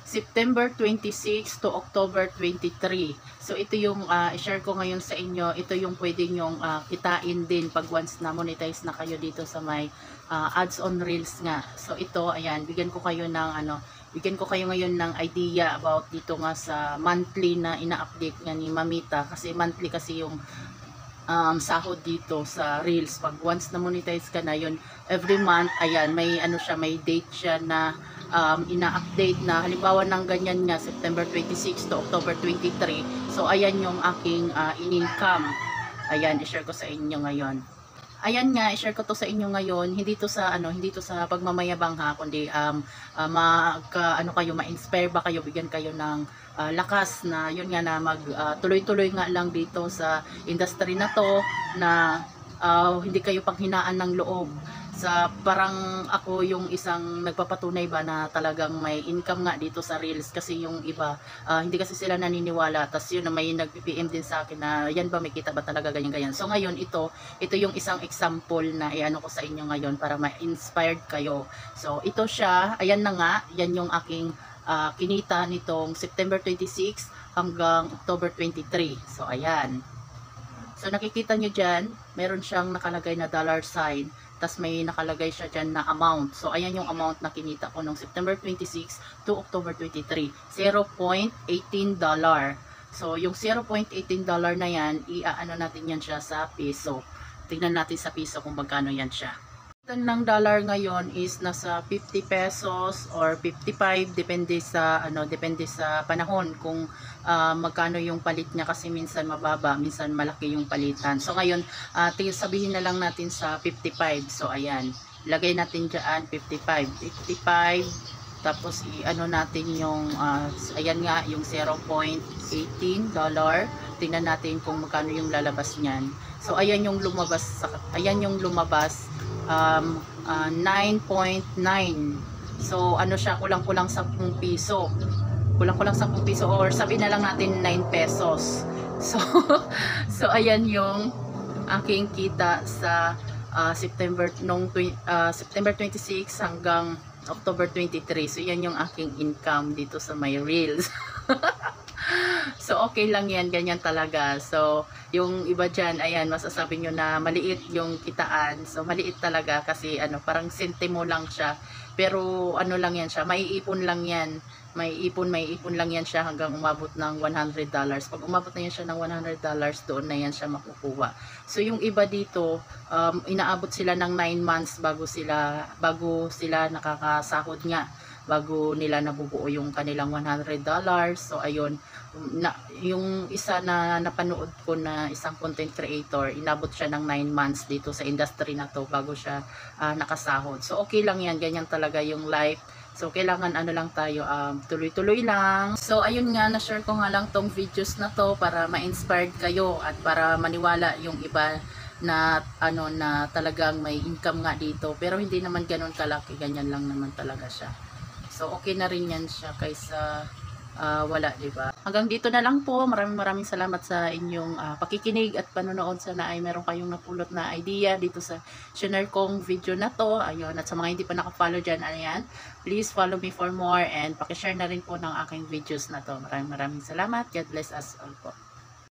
September 26 to October 23. So ito yung i-share ko ngayon sa inyo. Ito yung pwede nyong kitain din pag once na monetize na kayo dito sa may ads on reels nga. So ito, ayan, bigyan ko kayo ngayon ng idea about dito nga sa monthly na ina-update nga ni Mamita, kasi monthly kasi yung sahod dito sa reels. Pag once na monetize ka na yun, every month, ayan, may siya, may date siya na ina-update na, halimbawa ng ganyan nga, September 26 to October 23. So ayan yung aking in-income. Ayan, i-share ko sa inyo ngayon. Ayan nga, i-share ko to sa inyo ngayon. Hindi to sa pagmamayabang ha, kundi ma-inspire ba kayo, bigyan kayo ng lakas na yun nga, na tuloy-tuloy nga lang dito sa industry na to, na hindi kayo panghinaan ng loob. Sa parang ako yung isang nagpapatunay ba na talagang may income nga dito sa reels, kasi yung iba hindi kasi sila naniniwala. Tas yun na may nag-PM din sa akin na yan ba, may kita ba talaga ganyan. So ngayon ito yung isang example na iano ko sa inyo ngayon para ma-inspired kayo. So ito siya, ayan na nga, yan yung aking kinita nitong September 26 hanggang October 23. So ayan. So nakikita nyo dyan, meron siyang nakalagay na dollar sign. Tas may nakalagay siya dyan na amount. So ayan yung amount na kinita ko nung September 26 to October 23. $0.18. So yung $0.18 na yan, iaano natin yan siya sa piso. Tingnan natin sa piso kung magkano yan siya. Ng dollar ngayon is nasa 50 pesos or 55, depende sa panahon kung magkano yung palit niya, kasi minsan mababa, minsan malaki yung palitan. So ngayon sabihin na lang natin sa 55. So ayan, lagay natin diyan 55, tapos i-ano natin yung ayan nga yung $0.18. Tingnan natin kung magkano yung lalabas niyan. So ayan yung lumabas 9.9. So ano siya, kulang-kulang 10 piso. Kulang-kulang 10 piso, or sabi na lang natin 9 pesos. So ayan yung aking kita sa September 26 hanggang October 23. So yan yung aking income dito sa my reels. So okay lang yan, ganyan talaga. So yung iba dyan, ayan, masasabi nyo na maliit yung kitaan. So maliit talaga kasi parang sentimo lang siya. Pero ano lang yan siya, maiipon lang yan. Maiipon lang yan siya hanggang umabot ng $100. Pag umabot na yan siya ng $100, doon na yan siya makukuha. So yung iba dito, inaabot sila ng 9 months bago sila nakakasahod nga, bago nila nabubuo yung kanilang $100. So ayun, yung isa na napanood ko na isang content creator, inabot siya ng 9 months dito sa industry na to bago siya nakasahod. So okay lang yan, ganyan talaga yung life. So kailangan lang tayo, tuloy-tuloy lang. So ayun nga, na-share ko nga lang tong videos na to para ma-inspired kayo at para maniwala yung iba na na talagang may income nga dito, pero hindi naman ganoon kalaki, ganyan lang naman talaga siya. So okay na rin yan siya kaysa wala, diba? Hanggang dito na lang po. Maraming salamat sa inyong pakikinig at panonood. Sana ay meron kayong napulot na idea dito sa share kong video na to. Ayun, at sa mga hindi pa nakafollow dyan, ayan, please follow me for more and pakishare na rin po ng aking videos na to. Maraming salamat. God bless us all po.